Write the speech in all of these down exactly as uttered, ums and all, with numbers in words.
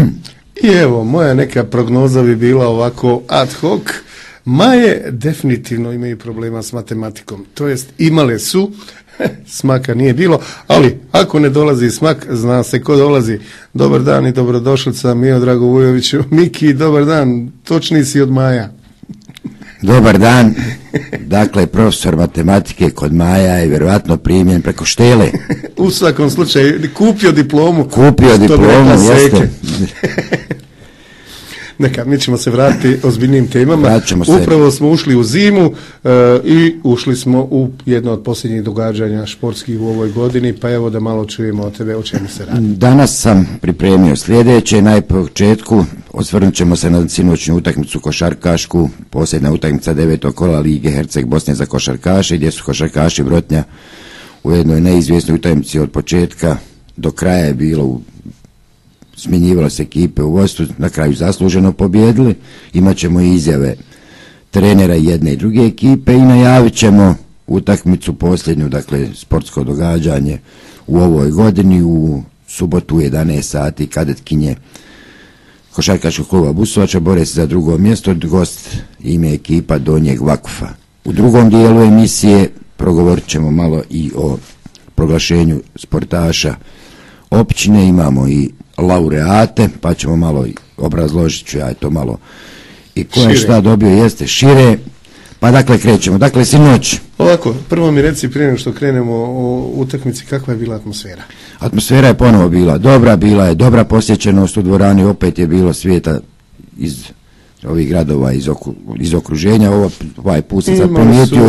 I evo, moja neka prognoza bi bila ovako ad hoc. Maje definitivno imaju problema s matematikom, to jest imale su, smaka nije bilo, ali ako ne dolazi smak, zna se ko dolazi. Dobar dan i dobrodošlica, Mio Drago Vujoviću. Miki, dobar dan, točni si od Maja. Dobar dan, dakle profesor matematike kod Maja je vjerovatno primjen preko štele. U svakom slučaju, kupio diplomu. Kupio diplomu, jeste. Neka, mi ćemo se vratiti ozbiljnim temama. Upravo smo ušli u zimu uh, i ušli smo u jedno od posljednjih događanja športskih u ovoj godini, pa evo da malo čujemo o tebe, o čemu se radi. Danas sam pripremio sljedeće, najpočetku osvrnut ćemo se na sinoćnu utakmicu košarkašku, posljedna utakmica devetog kola Lige Herceg Bosne za košarkaše, gdje su košarkaši Brotnja u jednoj neizvjesnoj utakmici od početka do kraja je bilo u smjenjivalo se ekipe u vodstvu, na kraju zasluženo pobjedili. Imat ćemo izjave trenera jedne i druge ekipe i najavit ćemo utakmicu posljednju, dakle sportsko događanje u ovoj godini u subotu u jedanaest sati. Kadetkinje košarkaškog kluba Busovača bore se za drugo mjesto, gost ime ekipa Donjeg Vakufa. U drugom dijelu emisije progovorit ćemo malo i o proglašenju sportaša općine, imamo i laureate, pa ćemo malo obrazložit ću ja to malo i ko je šta dobio, jeste šire, pa dakle krećemo, dakle sinoć. Ovako, prvo mi reci prije nego što krenemo o utakmici, kakva je bila atmosfera? Atmosfera je ponovo bila dobra, bila je dobra posjećenost u dvorani, opet je bilo svijeta iz ovih gradova, iz, oku, iz okruženja, ovo, ovaj put sam primijetio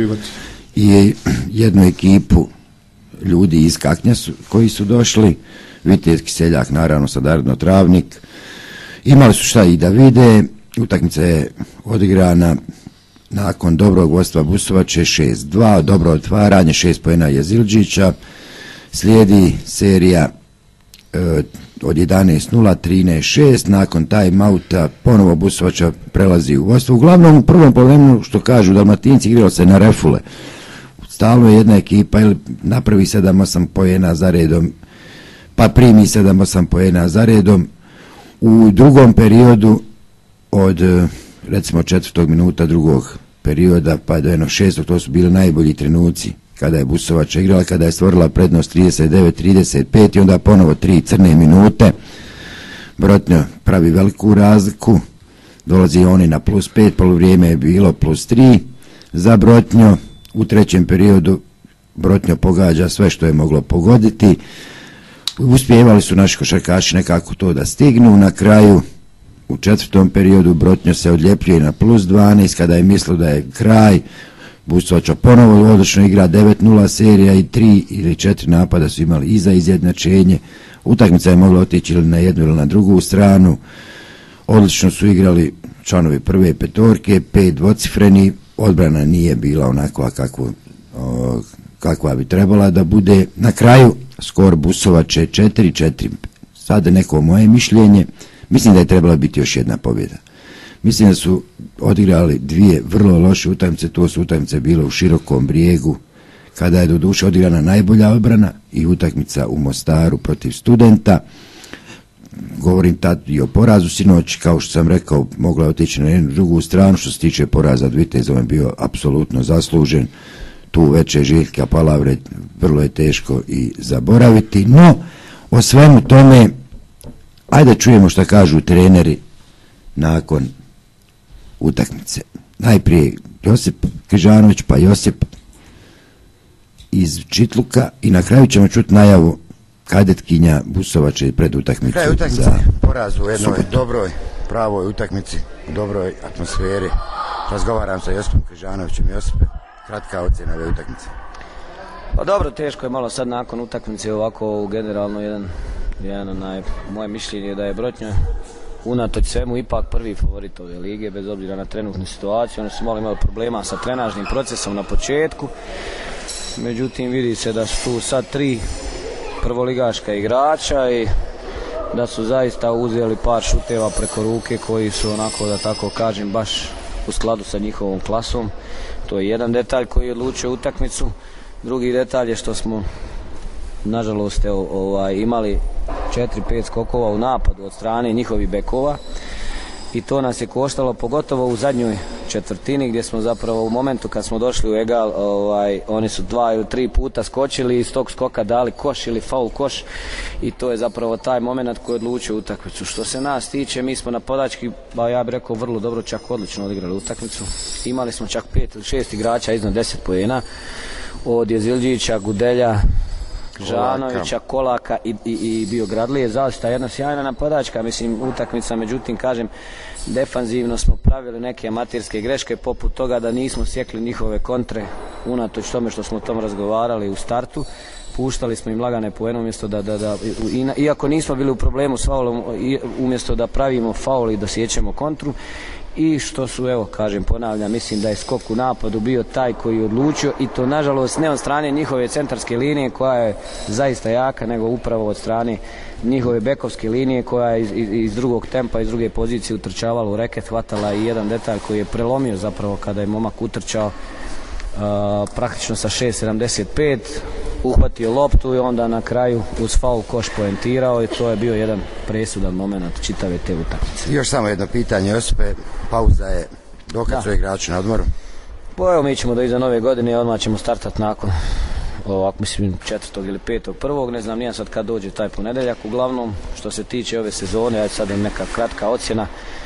i, i jednu ekipu ljudi iz Kaknja su, koji su došli, Viteški seljak, naravno Sadarno Travnik, imali su šta i da vide. Utakmica je odigrana nakon dobrog vodstva Busovače šest dva, dobro otvaranje, šest poena Jezilđića, slijedi serija e, od jedanaest nula, trinaest šest, nakon time-outa ponovo Busovača prelazi u vodstvo. Uglavnom u prvom poluvremenu, što kažu Dalmatinci, igralo se na refule. Stalno je jedna ekipa ili napravi sedam osam poena za redom, pa primi sedam osam poena za redom. U drugom periodu od recimo četvrtog minuta drugog perioda pa do jednog šestog, to su bili najbolji trenuci kada je Busovača igrala, kada je stvorila prednost trideset devet trideset pet i onda ponovo tri crne minute. Brotnja pravi veliku razliku, dolazi oni na plus pet, poluvrijeme je bilo plus tri za Brotnju. U trećem periodu Brotnja pogađa sve što je moglo pogoditi. Uspijevali su naši košarkaši nekako to da stignu. Na kraju u četvrtom periodu Brotnja se odljepljuje na plus dvanaest, kada je mislio da je kraj. Busovača ponovo odlično igra, devet nula serija i tri ili četiri napada su imali i za izjednačenje. Utakmica je mogla otići ili na jednu ili na drugu stranu. Odlično su igrali članovi prve petorke, pet dvocifreni, odbrana nije bila onakva kakvu, o, kakva bi trebala da bude. Na kraju skor Busovače četiri četiri. Sada neko moje mišljenje, mislim da je trebala biti još jedna pobjeda. Mislim da su odigrali dvije vrlo loše utakmice, to su utakmice bile u Širokom Brijegu, kada je doduše odigrana najbolja obrana, i utakmica u Mostaru protiv Studenta. Govorim tad i o porazu sinoć, kao što sam rekao, mogla je otići na jednu drugu stranu. Što se tiče poraza od Vitezom je bio apsolutno zaslužen. Tu veće Željka Palavre vrlo je teško i zaboraviti, no o svemu tome ajde čujemo šta kažu treneri nakon utakmice. Najprije Josip Križanović, pa Josip iz Čitluka i na kraju ćemo čuti najavu kadetkinja Busovače pred utakmicu. Kraj utakmice, poraz u jednoj dobroj, pravoj utakmici, u dobroj atmosferi. Razgovaram sa Josipom Križanovićem. Josipe, kratka ocjena ove utakmice. Pa dobro, teško je malo sad nakon utakmice ovako generalno jedan, jedan onaj, moje mišljenje je da je Brotnja unatoč svemu ipak prvi favorit ove lige, bez obzira na trenutnu situaciju. Oni su malo imali problema sa trenažnim procesom na početku, međutim vidi se da su tu sad tri prvoligaška igrača i da su zaista uzeli par šuteva preko ruke koji su onako, da tako kažem, baš u skladu sa njihovom klasom. To je jedan detalj koji je odlučio utakmicu. Drugi detalj je što smo nažalost evo, ovaj, imali četiri pet skokova u napadu od strane njihovih bekova i to nas je koštalo pogotovo u zadnjoj četvrtini gdje smo zapravo u momentu kad smo došli u egal, ovaj, oni su dva ili tri puta skočili i iz tog skoka dali koš ili faul koš i to je zapravo taj moment koji je odlučio utakmicu. Što se nas tiče, mi smo napadački, ba ja bih rekao, vrlo dobro, čak odlično odigrali utakmicu. Imali smo čak pet ili šest igrača iznad deset poena, od Jezilđića, Gudelja, Žanovića, Kolaka i, i, i Biogradlije. Zaista jedna sjajna napadačka, mislim, utakmica, međutim, kažem, defanzivno smo pravili neke amaterske greške poput toga da nismo sjekli njihove kontre unatoč tome što smo o tom razgovarali u startu. Puštali smo im lagane poene umjesto da, da, da iako nismo bili u problemu s faulom, umjesto da pravimo faul i da sjećemo kontru. I što su, evo, kažem, ponavljam, mislim da je skok u napadu bio taj koji je odlučio i to nažalost ne od strane njihove centarske linije koja je zaista jaka, nego upravo od strane njihove bekovske linije koja je iz, iz, iz drugog tempa, iz druge pozicije utrčavala u reket, hvatala i jedan detalj koji je prelomio zapravo kada je momak utrčao uh, praktično sa šest sedamdeset pet, uhvatio loptu i onda na kraju uz faul koš poentirao i to je bio jedan presudan moment čitave te utakmice. Još samo jedno pitanje, Josipe, pauza je, dokad su igrači na odmoru? Pa evo, mi ćemo do iza nove godine i odmah ćemo startati nakon ovako, mislim, četvrtog ili petog prvog, ne znam nijem sad kad dođe taj ponedeljak. Uglavnom, što se tiče ove sezone, ajde sad je neka kratka ocjena,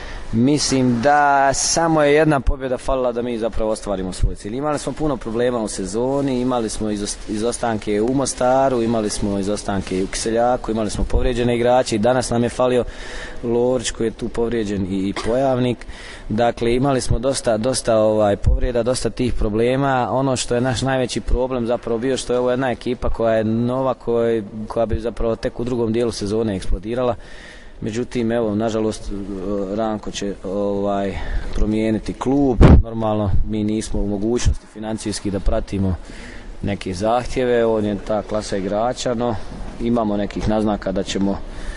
mislim da samo je jedna pobjeda falila da mi zapravo ostvarimo svoj cilj. Imali smo puno problema u sezoni, imali smo izostanke u Mostaru, imali smo izostanke u Kiseljaku, imali smo povrijeđene igrače i danas nam je falio Lovrić koji je tu povrijeđen i, i Pojavnik. Dakle, imali smo dosta, dosta ovaj, povrijeda, dosta tih problema. Ono što je naš najveći problem zapravo bio što je ovo jedna ekipa koja je nova, koja, koja bi zapravo tek u drugom dijelu sezone eksplodirala. Međutim, evo, nažalost, Ranko će ovaj, promijeniti klub. Normalno, mi nismo u mogućnosti financijski da pratimo neke zahtjeve. On je ta klasa igrača, no imamo nekih naznaka da ćemo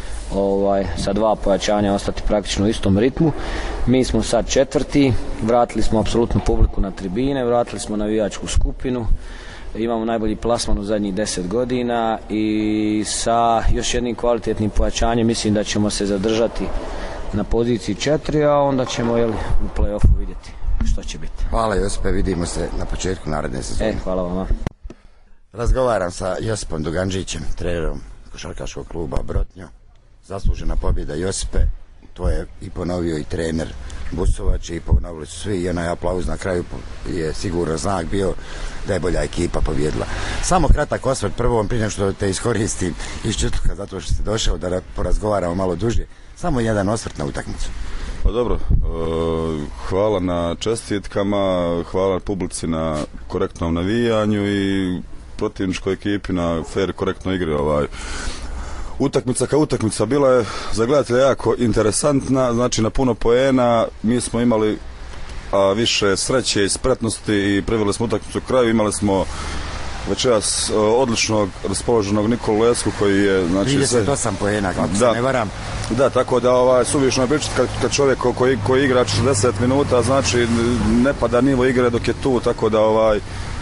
ovaj, sa dva pojačanja ostati praktično u istom ritmu. Mi smo sad četvrti, vratili smo apsolutnu publiku na tribine, vratili smo navijačku skupinu. Imamo najbolji plasman u zadnjih deset godina i sa još jednim kvalitetnim pojačanjem mislim da ćemo se zadržati na poziciji četiri, a onda ćemo jeli, u play-offu vidjeti što će biti. Hvala Josipe, vidimo se na početku naredne sezone. E, hvala vama. Razgovaram sa Josipom Duganđićem, trenerom košarkaškog kluba Brotnjo. Zaslužena pobjeda Josipe, to je i ponovio i trener Busovač i ponovili su svi i onaj aplauz na kraju je sigurno znak bio da je bolja ekipa pobjedila. Samo kratak osvrt prvo prije nego što te iskoristim iz četvrtka zato što ste došao da porazgovaramo malo duže. Samo jedan osvrt na utakmicu. Pa dobro, hvala na čestitkama, hvala publici na korektnom navijanju i protivničkoj ekipi na fair korektnoj igri. Ovaj. Utakmica kao utakmica bila je za gledatelja jako interesantna, znači na puno poena, mi smo imali a, više sreće i spretnosti i priveli smo utakmicu u kraju, imali smo večeras odličnog raspoloženog Nikolu Lesku koji je znači trideset osam poena, kako da, se ne varam. Da, tako da ovaj suvišno je pričati kad, kad čovjek koji, koji igra četrdeset minuta, znači ne pada nivo igre dok je tu, tako da ovaj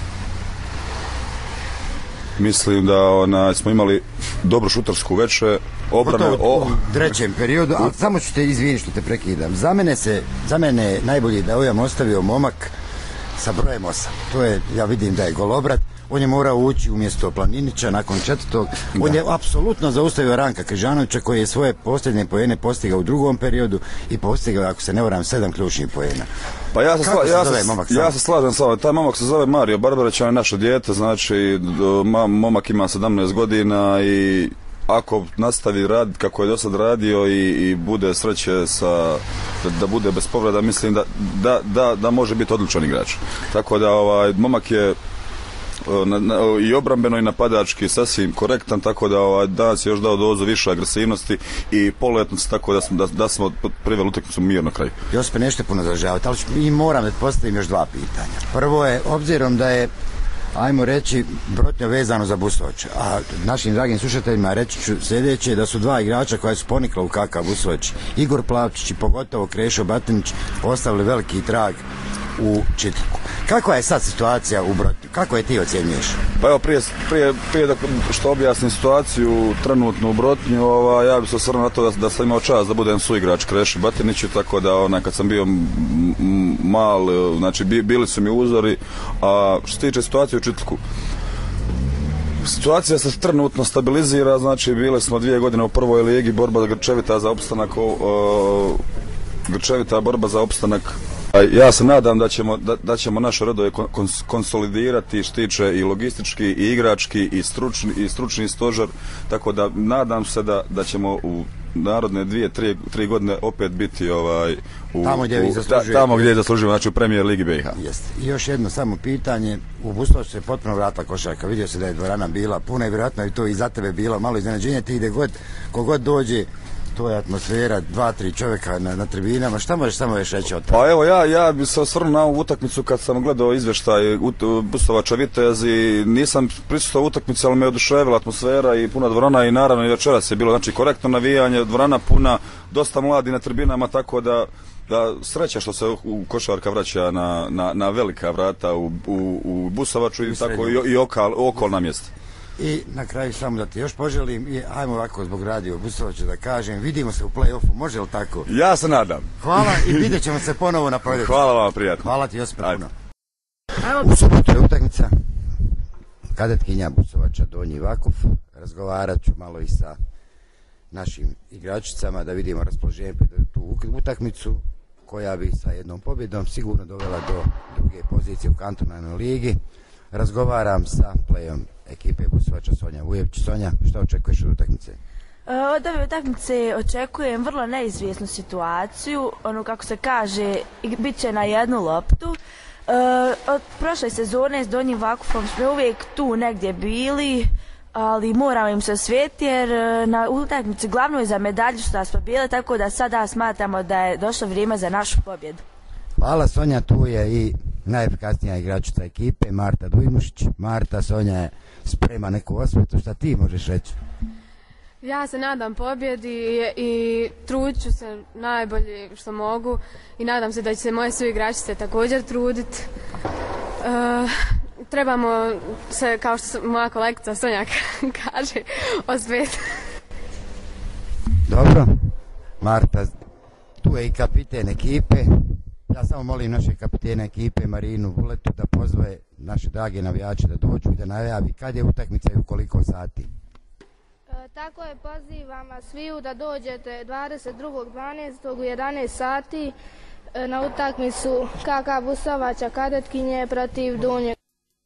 mislim da ona, smo imali dobru šutarsku večer, obrane o, u trećem periodu, ali samo ću te izviniti što te prekidam. Za mene se, za mene je najbolji da ovdje ostavio momak sa brojem osam. To je, ja vidim da je golobrat. On je morao ući umjesto Planinića nakon četvrtog. On da. je apsolutno zaustavio Ranka Križanovića koji je svoje posljednje poene postigao u drugom periodu i postigao, ako se ne varam, sedam ključnih poena. Pa ja se, sla, ja, se, momak, ja se slažem sa ovim. Taj momak se zove Mario Barbarić, on je naše dijete, znači momak ima sedamnaest godina i ako nastavi raditi kako je do sad radio i, i bude sreće sa, da, da bude bez povreda, mislim da, da, da, da može biti odličan igrač. Tako da ovaj, momak je Na, na, i obrambeno i napadački sasvim korektan, tako da ovaj, danas je još dao dozu više agresivnosti i poluetnosti, tako da smo, da, da smo priveli utakmicu mir na kraju. Josipe, nešto puno zažavati, ali i moram da postavim još dva pitanja. Prvo je, obzirom da je, ajmo reći, Brotnjo vezano za Busovač, a našim dragim slušateljima reći ću sljedeće, da su dva igrača koja su ponikla u kakav Busovač, Igor Plavčić i pogotovo Krešo Batinić, ostavili veliki trag u Čitliku. Kakva je sad situacija u Brotnju? kako je ti ocjenjuješ? Pa evo, prije, prije, prije da što objasnim situaciju trenutno u Brotnju, ova, ja bih se osvrnuo na to da, da sam imao čast da budem suigrač Kreši Batiniću, tako da onaj, kad sam bio mal, znači bili su mi uzori, a što se tiče situacije u Čitlku, situacija se trenutno stabilizira, znači bili smo dvije godine u prvoj ligi, borba grčevita za opstanak, o, grčevita borba za opstanak. Ja se nadam da ćemo, da, da ćemo naše redove kons, konsolidirati što tiče i logistički, i igrački, i stručni, i stručni stožer, tako da nadam se da, da ćemo u narodne dvije, tri, tri godine opet biti ovaj, u, tamo gdje, u, ta, tamo gdje zaslužujemo, znači u Premier Ligi B i H. Jeste. I još jedno samo pitanje, u Bustovaču se potpuno vratila košarka, vidio se da je dvorana bila puna i vjerojatno je to i za tebe bilo malo iznenađenje, ti gdje god, kogod dođe, to je atmosfera, dva, tri čovjeka na, na tribinama, šta možeš samo još reći od toga? Pa evo, ja, ja bi se osvrnuo na ovu utakmicu kad sam gledao izvještaj Bustovača Vitez i nisam prisustvovao utakmici, ali me oduševila atmosfera i puna dvorana i naravno i večeras je bilo, znači korektno navijanje, dvorana puna, dosta mladi na tribinama, tako da da sreća što se u košarka vraća na, na, na velika vrata u, u, u Bustovaču i tako i, i okal, okolna mjesta. I na kraju samo da ti još poželim i ajmo ovako zbog radio Bustovača da kažem, vidimo se u play-offu, može li tako? Ja se nadam. Hvala i vidjet ćemo se ponovo na proljeću. Hvala vam, prijatno. Hvala ti Josipe puno. U subotu je utakmica, kadetkinja Bustovača Donji Vakuf, razgovarat ću malo i sa našim igračicama da vidimo raspoloženje pred tu utakmicu koja bi sa jednom pobjedom sigurno dovela do druge pozicije u kantonalnoj ligi. Razgovaram sa playom ekipe Bustovača Sonja Vujević. Sonja, što očekuješ od utakmice? Od ove utakmice očekujem vrlo neizvjesnu situaciju, ono kako se kaže, bit će na jednu loptu. Od prošle sezone s Donjim Vakufom smo uvijek tu negdje bili, ali moramo im se osvijeti jer na utakmici glavno je za medalju što smo bili, tako da sada smatramo da je došlo vrijeme za našu pobjedu. Hvala Sonja, tu je i najefikasnija igračica ekipe, Marta Dujmušić. Marta, Sonja je sprema neku osvetu, šta ti možeš reći? Ja se nadam pobjedi i trudit ću se najbolje što mogu i nadam se da će se moje sve igračice također truditi. Uh, trebamo se, kao što moja kolegica Sonja kaže, osvijeti. Dobro, Marta, tu je i kapiten ekipe. Ja samo molim naše kapitene ekipe Marinu Vuletu da pozove naše drage navijače da dođu i da najavi kad je utakmica i u koliko sati. E, tako je, pozivam vas sviju da dođete dvadeset drugog dvanaestog u jedanaest sati e, na utakmicu K K Bustovača kadetkinje protiv Donjeg.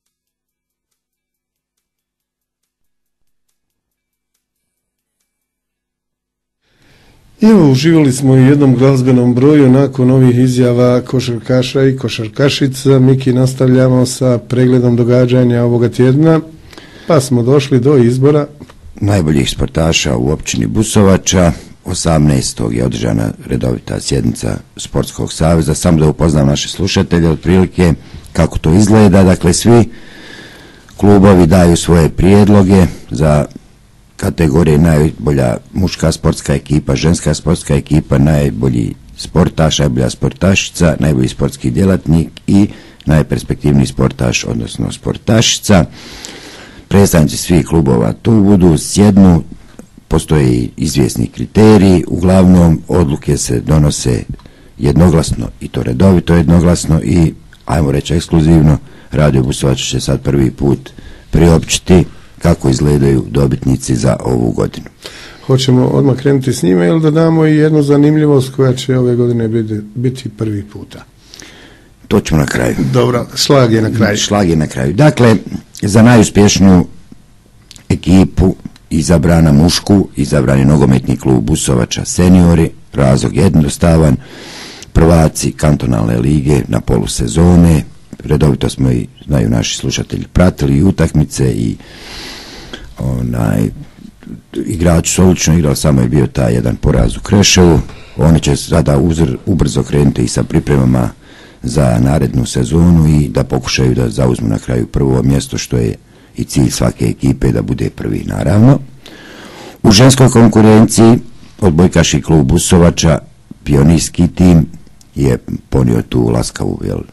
Evo, uživali smo u jednom glazbenom broju nakon ovih izjava košarkaša i košarkašica. Miki, nastavljamo sa pregledom događanja ovoga tjedna, pa smo došli do izbora najboljih sportaša u općini Busovača. osamnaestog je održana redovita sjednica Sportskog saveza. Samo da upoznam naše slušatelje otprilike kako to izgleda. Dakle, svi klubovi daju svoje prijedloge za kategorije najbolja muška sportska ekipa, ženska sportska ekipa, najbolji sportaš, najbolja sportašica, najbolji sportski djelatnik i najperspektivniji sportaš, odnosno sportašica. Predstavnici svih klubova tu budu, sjednu, postoje i izvjesni kriteriji, uglavnom odluke se donose jednoglasno i to redovito jednoglasno i, ajmo reći ekskluzivno, Radio Bustovača će sad prvi put priopćiti kako izgledaju dobitnici za ovu godinu. Hoćemo odmah krenuti s njime ili da damo i jednu zanimljivost koja će ove godine biti, biti prvi puta? To ćemo na kraju. Dobro, šlag je na kraju. Šlag je na kraju. Dakle, za najuspješniju ekipu izabrana mušku, izabrani nogometni klub Busovača seniori, razlog jednostavan, prvaci kantonalne lige na polusezone. Redovito smo i, znaju naši slušatelji, pratili i utakmice i onaj igrač su odlično igrali, samo je bio taj jedan poraz u Kreševu. Oni će sada uzr, ubrzo krenuti i sa pripremama za narednu sezonu i da pokušaju da zauzmu na kraju prvo mjesto, što je i cilj svake ekipe, da bude prvi naravno. U ženskoj konkurenciji odbojkaški klub Busovača, pionirski tim, je ponio tu laskavu jel,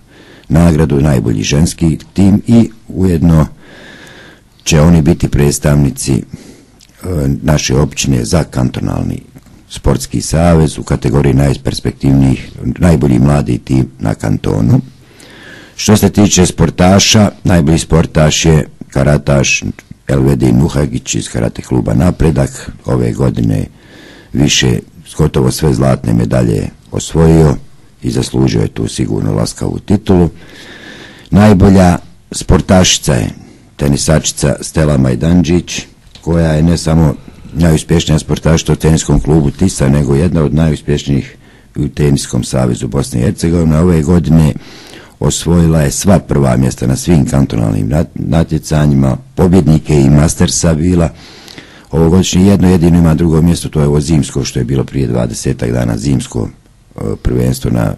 nagradu najbolji ženski tim i ujedno će oni biti predstavnici naše općine za kantonalni sportski savez u kategoriji najperspektivnijih, najbolji mladi tim na kantonu. Što se tiče sportaša, najbolji sportaš je karataš Elvedin Nuhagić iz karate kluba Napredak. Ove godine više, gotovo sve zlatne medalje osvojio i zaslužio je tu sigurno laskavu titulu. Najbolja sportašica je tenisačica Stela Majdanđić, koja je ne samo najuspješnija sportašica u teniskom klubu Tisa, nego jedna od najuspješnijih u teniskom savezu Bosne i Hercegovine. Ove godine osvojila je sva prva mjesta na svim kantonalnim natjecanjima, pobjednike i mastersa bila. Ovogodišnje jedno jedino ima drugo mjesto, to je ovo zimsko, što je bilo prije dvadesetak dana, zimsko prvenstvo na,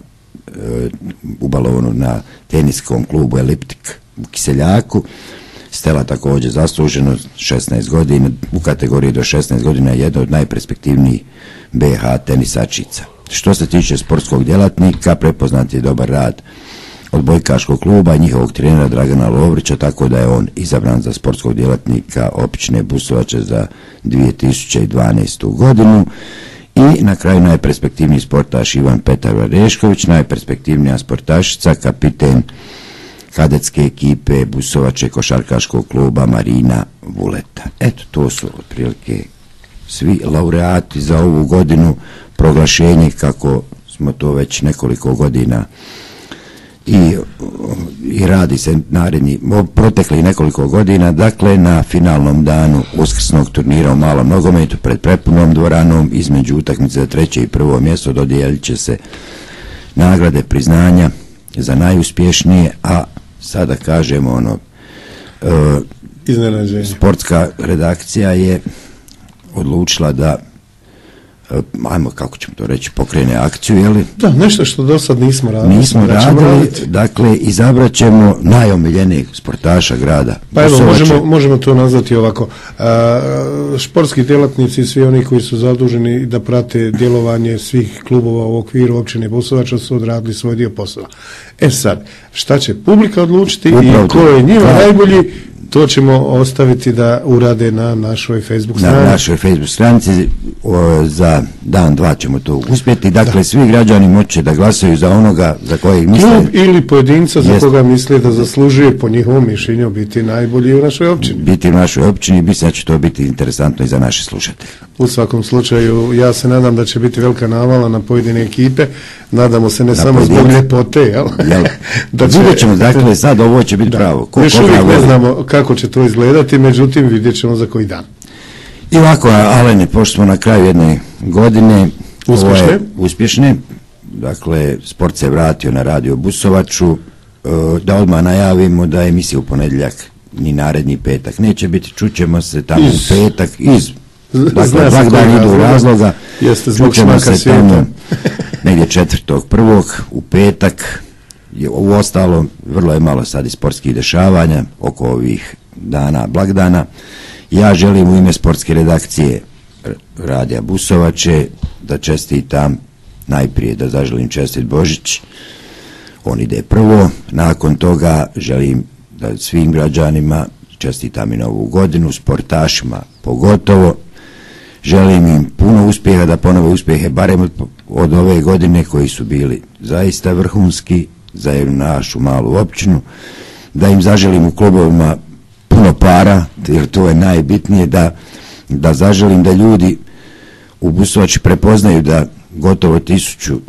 u balonu na teniskom klubu Eliptik u Kiseljaku. Stela također zasluženo, šesnaest godina, u kategoriji do šesnaest godina je jedna od najperspektivnijih B H tenisačica. Što se tiče sportskog djelatnika, prepoznat je dobar rad odbojkaškog kluba i njihovog trenera Dragana Lovrića, tako da je on izabran za sportskog djelatnika općine Busovače za dvije tisuće dvanaestu godinu. I na kraju najperspektivniji sportaš Ivan Petar Varešković, najperspektivnija sportašica, kapiten kadetske ekipe Busovače košarkaškog kluba Marina Vuleta. Eto, to su otprilike svi laureati za ovu godinu, proglašenje kako smo to već nekoliko godina i, i radi se naredni, protekli nekoliko godina, dakle na finalnom danu uskrsnog turnira u malom nogometu pred prepunom dvoranom između utakmice za treće i prvo mjesto dodijelit će se nagrade, priznanja za najuspješnije, a sada kažemo ono iznenađenje. Sportska redakcija je odlučila da ajmo, kako ćemo to reći, pokrene akciju, jeli? Da, nešto što do sad nismo radili. Nismo radili, dakle, izabrat ćemo najomiljenijeg sportaša grada. Pa evo, možemo, možemo to nazvati ovako. A, športski djelatnici, svi oni koji su zaduženi da prate djelovanje svih klubova u okviru općine Busovača su odradili svoj dio posla. E sad, šta će publika odlučiti upravo i ko je njima ka... najbolji, to ćemo ostaviti da urade na našoj Facebook stranici. Na našoj Facebook stranici o, za dan, dva ćemo to uspjeti. Dakle, da. Svi građani moće da glasaju za onoga za kojeg misle. Klub ili pojedinca za jest, koga misle da zaslužuje po njihovom mišljenju biti najbolji u našoj općini. Biti u našoj općini, mislim da će to biti interesantno i za naše slušatelje. U svakom slučaju, ja se nadam da će biti velika navala na pojedine ekipe. Nadamo se ne na samo pojedince. Zbog ljepote, jel? jel? da će... Vidjet ćemo, dakle, sad ovo će biti da. Pravo. Ko, Još uvijek ne znamo kako će to izgledati, međutim vidjet ćemo za koji dan. I ovako, Alene, pošto smo na kraju jedne godine uspješne, uspješne dakle, sport se vratio na radio Busovaču, da odmah najavimo da je emisija u ponedjeljak ni naredni petak neće biti, čućemo se tamo iz, u petak iz dakle, blagdan idu razloga, jeste zbog šmaka svijeta negdje četvrtog prvog u petak. U ostalom, vrlo je malo sad i sportskih dešavanja oko ovih dana blagdana. Ja želim u ime sportske redakcije radija Busovače da čestitam, najprije da zaželim čestit Božić, on ide prvo, nakon toga želim da svim građanima čestitam i novu godinu, sportašima pogotovo, želim im puno uspjeha, da ponove uspjehe barem od, od ove godine koji su bili zaista vrhunski za jednu našu malu općinu, da im zaželim u klubovima puno para, jer to je najbitnije, da, da zaželim da ljudi u Busovači prepoznaju da gotovo tisuću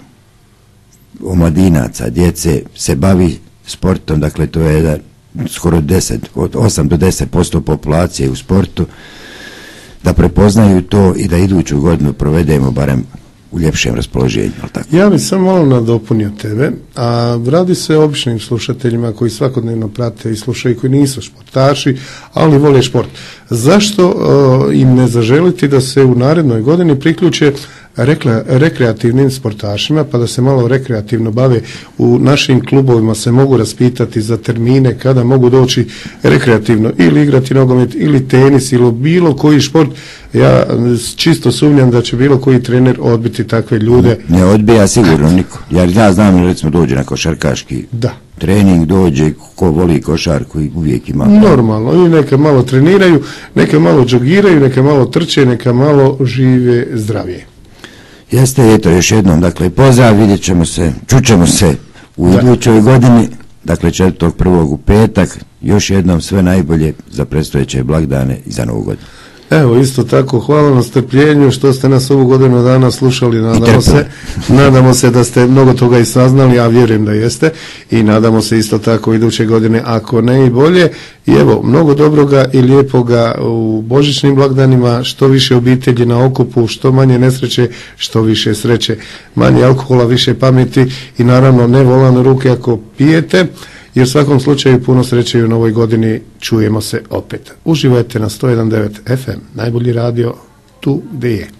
omladinaca, djece se bavi sportom, dakle to je da, skoro deset, od osam do deset posto populacije u sportu, da prepoznaju to i da iduću godinu provedemo barem u ljepšem raspoloženju. Tako? Ja bih samo malo nadopunio tebe, a radi se o običnim slušateljima koji svakodnevno prate i slušaju, koji nisu športaši, ali vole šport. Zašto uh, im ne zaželiti da se u narednoj godini priključe rekla, rekreativnim sportašima, pa da se malo rekreativno bave? U našim klubovima se mogu raspitati za termine kada mogu doći rekreativno ili igrati nogomet ili tenis ili bilo koji šport. Ja čisto sumnjam da će bilo koji trener odbiti takve ljude. Ne odbija sigurno niko. Jer ja znam, recimo dođe na košarkaški da. trening dođe, ko voli košarku i uvijek ima. Normalno, i neka malo treniraju, neka malo džogiraju, neka malo trče, neka malo žive zdravije. Jeste, eto, još jednom, dakle, pozdrav, vidjet ćemo se, čućemo se u idućoj godini, dakle, četvrtog prvog u petak, još jednom sve najbolje za predstojeće blagdane i za novu godinu. Evo, isto tako, hvala na strpljenju što ste nas ovu godinu dana slušali, nadamo se, nadamo se da ste mnogo toga i saznali, a vjerujem da jeste, i nadamo se isto tako iduće godine, ako ne i bolje. I evo, mnogo dobroga i lijepoga u božićnim blagdanima, što više obitelji na okupu, što manje nesreće, što više sreće, manje alkohola, više pameti i naravno ne volane ruke ako pijete. I u svakom slučaju puno sreće u novoj godini, čujemo se opet. Uživajte na sto jedan zarez devet F M, najbolji radio tu gdje je.